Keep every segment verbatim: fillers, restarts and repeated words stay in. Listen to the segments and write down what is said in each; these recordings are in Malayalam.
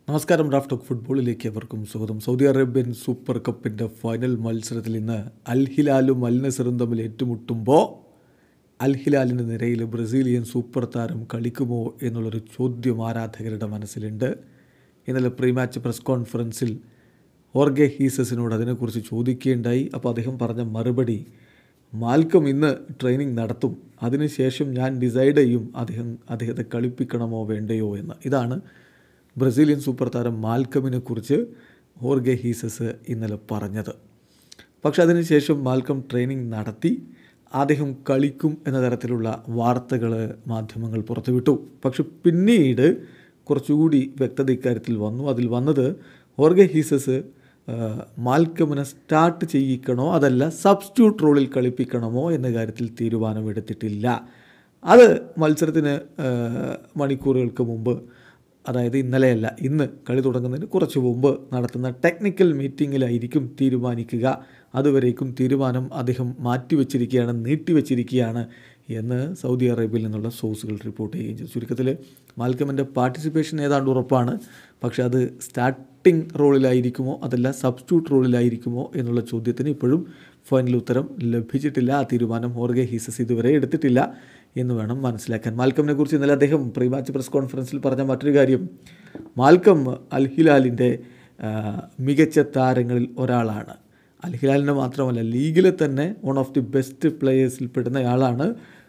നമസ്കാരം. റാഫ് ടോക്ക് ഫുട്ബോളിലേക്ക് അവർക്കും സ്വാഗതം. സൗദി അറേബ്യൻ സൂപ്പർ കപ്പിൻ്റെ ഫൈനൽ മത്സരത്തിൽ ഇന്ന് അൽ ഹിലാലും അൽ നസറും തമ്മിൽ ഏറ്റുമുട്ടുമ്പോൾ അൽ ഹിലാലിൻ്റെ നിരയിൽ ബ്രസീലിയൻ സൂപ്പർ താരം കളിക്കുമോ എന്നുള്ളൊരു ചോദ്യം ആരാധകരുടെ മനസ്സിലുണ്ട്. ഇന്നലെ പ്രീ മാച്ച് പ്രസ് കോൺഫറൻസിൽ ഹോർഗെ ഹീസസിനോട് അതിനെക്കുറിച്ച് ചോദിക്കുകയുണ്ടായി. അപ്പോൾ അദ്ദേഹം പറഞ്ഞ മറുപടി, മാൽക്കം ഇന്ന് ട്രെയിനിങ് നടത്തും, അതിനുശേഷം ഞാൻ ഡിസൈഡ് ചെയ്യും അദ്ദേഹം അദ്ദേഹത്തെ കളിപ്പിക്കണമോ വേണ്ടയോ എന്ന്. ഇതാണ് ബ്രസീലിയൻ സൂപ്പർ താരം മാൽക്കമിനെ കുറിച്ച് ഹോർഗെ ഹീസസ് ഇന്നലെ പറഞ്ഞത്. പക്ഷെ അതിനുശേഷം മാൽക്കം ട്രെയിനിങ് നടത്തി, അദ്ദേഹം കളിക്കും എന്ന തരത്തിലുള്ള വാർത്തകൾ മാധ്യമങ്ങൾ പുറത്തുവിട്ടു. പക്ഷെ പിന്നീട് കുറച്ചുകൂടി വ്യക്തത ഇക്കാര്യത്തിൽ വന്നു. അതിൽ വന്നത് ഹോർഗെ ഹീസസ് മാൽക്കമിനെ സ്റ്റാർട്ട് ചെയ്യിക്കണോ അതല്ല സബ്സ്റ്റിറ്റ്യൂട്ട് റോളിൽ കളിപ്പിക്കണമോ എന്ന കാര്യത്തിൽ തീരുമാനമെടുത്തിട്ടില്ല. അത് മത്സരത്തിന് മണിക്കൂറുകൾക്ക് മുമ്പ്, അതായത് ഇന്നലെയല്ല ഇന്ന് കളി തുടങ്ങുന്നതിന് കുറച്ച് മുമ്പ് നടത്തുന്ന ടെക്നിക്കൽ മീറ്റിങ്ങിലായിരിക്കും തീരുമാനിക്കുക. അതുവരേക്കും തീരുമാനം അദ്ദേഹം മാറ്റിവെച്ചിരിക്കുകയാണ്, നീട്ടിവെച്ചിരിക്കുകയാണ് എന്ന് സൗദി അറേബ്യയിൽ നിന്നുള്ള സോഴ്സുകൾ റിപ്പോർട്ട് ചെയ്യുകയും ചെയ്തു. ചുരുക്കത്തിൽ മാൽക്കമിൻ്റെ പാർട്ടിസിപ്പേഷൻ ഏതാണ്ട് ഉറപ്പാണ്. പക്ഷേ അത് സ്റ്റാർട്ടിംഗ് റോളിലായിരിക്കുമോ അതല്ല സബ്സ്റ്റിറ്റ്യൂട്ട് റോളിലായിരിക്കുമോ എന്നുള്ള ചോദ്യത്തിന് ഇപ്പോഴും ഫൈനൽ ഉത്തരം ലഭിച്ചിട്ടില്ല. ആ തീരുമാനം ഹോർഗെ ഹീസസ് ഇതുവരെ എടുത്തിട്ടില്ല എന്ന് വേണം മനസ്സിലാക്കാൻ. മാൽക്കമിനെ കുറിച്ച് ഇന്നലെ അദ്ദേഹം പ്രീ മാച്ച് പ്രസ് കോൺഫറൻസിൽ പറഞ്ഞ മറ്റൊരു കാര്യം, മാൽക്കം അൽ ഹിലാലിൻ്റെ മികച്ച താരങ്ങളിൽ ഒരാളാണ്. അൽ ഹിലാലിൻ്റെ മാത്രമല്ല, ലീഗിലെ തന്നെ വൺ ഓഫ് ദി ബെസ്റ്റ് പ്ലെയേഴ്സിൽ പെടുന്നയാളാണ്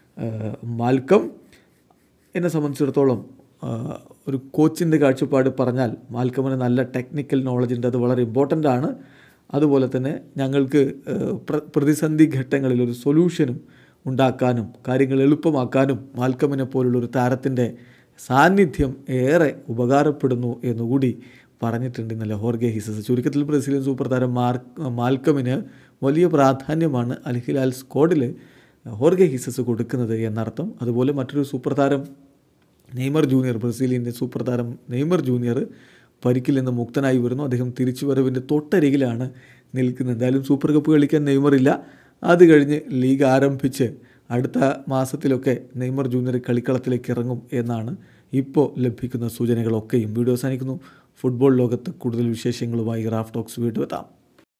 മാൽക്കം. എന്നെ സംബന്ധിച്ചിടത്തോളം ഒരു കോച്ചിൻ്റെ കാഴ്ചപ്പാട് പറഞ്ഞാൽ മാൽക്കമിന് നല്ല ടെക്നിക്കൽ നോളജ് ഉണ്ട്, അത് വളരെ ഇമ്പോർട്ടൻ്റ് ആണ്. അതുപോലെ തന്നെ ഞങ്ങൾക്ക് പ്രതിസന്ധി ഘട്ടങ്ങളിൽ ഒരു സൊല്യൂഷനും ഉണ്ടാക്കാനും കാര്യങ്ങൾ എളുപ്പമാക്കാനും മാൽക്കമിനെ പോലുള്ളൊരു താരത്തിൻ്റെ സാന്നിധ്യം ഏറെ ഉപകാരപ്പെടുന്നു എന്നുകൂടി പറഞ്ഞിട്ടുണ്ട് ഇന്നലെ ഹോർഗെ ഹീസസ്. ചുരുക്കത്തിൽ ബ്രസീലിയൻ സൂപ്പർ താരം മാർക്ക് മാൽക്കമിന് വലിയ പ്രാധാന്യമാണ് അൽ ഹിലാൽ സ്ക്വാഡിൽ ഹോർഗെ ഹീസസ് കൊടുക്കുന്നത് എന്നർത്ഥം. അതുപോലെ മറ്റൊരു സൂപ്പർ താരം നെയ്മർ ജൂനിയർ, ബ്രസീലിയൻ്റെ സൂപ്പർ താരം നെയ്മർ ജൂനിയർ പരിക്കിൽ നിന്ന് മുക്തനായി വരുന്നു. അദ്ദേഹം തിരിച്ചുവരവിൻ്റെ തൊട്ടരികിലാണ് നിൽക്കുന്നത്. എന്തായാലും സൂപ്പർ കപ്പ് കളിക്കാൻ നെയ്മറില്ല. അത് കഴിഞ്ഞ് ലീഗ് ആരംഭിച്ച് അടുത്ത മാസത്തിലൊക്കെ നെയ്മർ ജൂനിയർ കളിക്കളത്തിലേക്ക് ഇറങ്ങും എന്നാണ് ഇപ്പോൾ ലഭിക്കുന്ന സൂചനകളൊക്കെയും. വീഡിയോ അവസാനിക്കുന്നു. ഫുട്ബോൾ ലോകത്ത് കൂടുതൽ വിശേഷങ്ങളുമായി റാഫ് ടോക്സ് വീണ്ടും എത്താം.